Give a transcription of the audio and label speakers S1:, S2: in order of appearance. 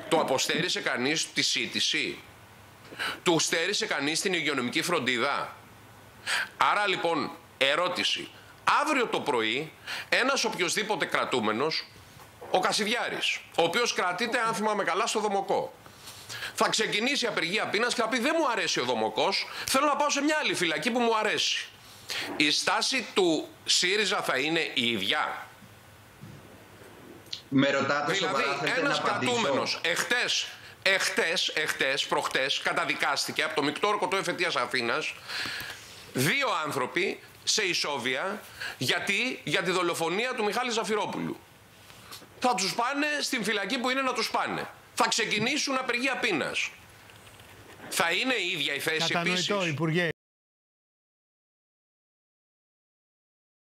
S1: Το αποστέρισε κανείς τη σύντηση? Του στέρισε κανείς την υγειονομική φροντίδα? Άρα λοιπόν, ερώτηση. Αύριο το πρωί, ένας οποιοσδήποτε κρατούμενος, ο Κασιδιάρης, ο οποίος κρατείται, αν θυμάμαι καλά, στο Δομοκό, θα ξεκινήσει απεργία πείνας και θα πει: δεν μου αρέσει ο Δομοκός, θέλω να πάω σε μια άλλη φυλακή που μου αρέσει. Η στάση του ΣΥΡΙΖΑ θα είναι η ίδια?
S2: Με ρωτάτε
S1: δηλαδή,
S2: σοβαρά,
S1: ένας κρατούμενος προχτές καταδικάστηκε από το μεικτό όρκο του Εφετείας Αθήνας 2 άνθρωποι σε ισόβια για τη δολοφονία του Μιχάλη Ζαφυρόπουλου. Θα τους πάνε στην φυλακή που είναι να τους πάνε. Θα ξεκινήσουν απεργία πείνας. Θα είναι η ίδια η θέση επίσης?
S3: Κατανοητό, Υπουργέ.